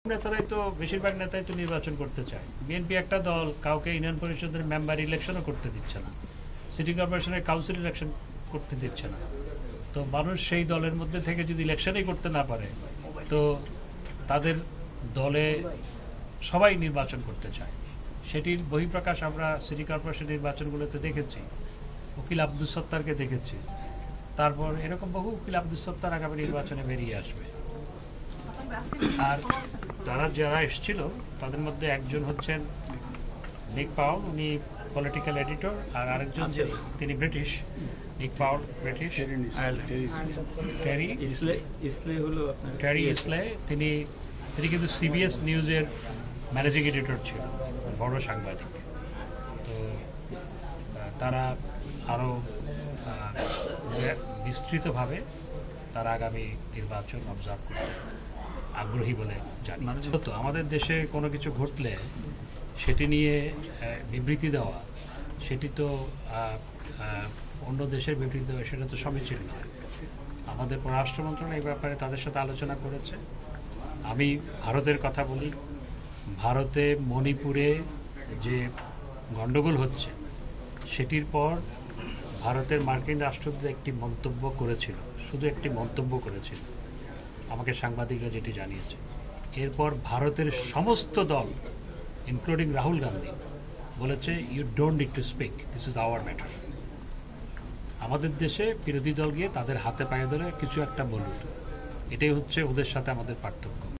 নেতারাই তো বেশিরভাগ নেতাই তো নির্বাচন করতে চায়। বিএনপি একটা দল, কাউকে ইউনিয়ন পরিষদের মেম্বার ইলেকশনও করতে দিচ্ছে না, সিটি কর্পোরেশনের কাউন্সিল ইলেকশন করতে দিচ্ছে না। তো মানুষ সেই দলের মধ্যে থেকে যদি ইলেকশনই করতে না পারে, তো তাদের দলে সবাই নির্বাচন করতে চায়। সেটির বহিঃপ্রকাশ আমরা সিটি কর্পোরেশন নির্বাচনগুলোতে দেখেছি। উকিল আব্দুল সত্তারকে দেখেছি, তারপর এরকম বহু উকিল আব্দুল সত্তার আগামী নির্বাচনে বেরিয়ে আসবে। আর যারা এসেছিল তাদের মধ্যে একজন হচ্ছেন নিক পাউল, উনি পলিটিক্যাল এডিটর, আর আরেকজন তিনি ব্রিটিশ, নিক পাউল ব্রিটিশ, টেরি ইসলে তিনি কিন্তু সিবিএস নিউজের ম্যানেজিং এডিটর ছিল, বড় সাংবাদিক। তো তারা আরও বিস্তৃতভাবে তারা আগামী নির্বাচন অবজার্ভ করতে আগ্রহী বলে জানি। তো আমাদের দেশে কোনো কিছু ঘটলে সেটি নিয়ে বিবৃতি দেওয়া, সেটি তো অন্য দেশের বিবৃতি দেওয়া, সেটা তো সমীচীন নয়। আমাদের পররাষ্ট্র মন্ত্রণালয় এই ব্যাপারে তাদের সাথে আলোচনা করেছে। আমি ভারতের কথা বলি, ভারতে মণিপুরে যে গণ্ডগোল হচ্ছে সেটির পর ভারতের মার্কিন রাষ্ট্রদূত একটি মন্তব্য করেছিল, শুধু একটি মন্তব্য করেছিল, আমাকে সাংবাদিকরা যেটি জানিয়েছে। এরপর ভারতের সমস্ত দল ইনক্লুডিং রাহুল গান্ধী বলেছে, you don't need to speak, this is our matter. আমাদের দেশে বিরোধী দল গিয়ে তাদের হাতে পায়ে ধরে কিছু একটা বলুন, এটাই হচ্ছে ওদের সাথে আমাদের পার্থক্য।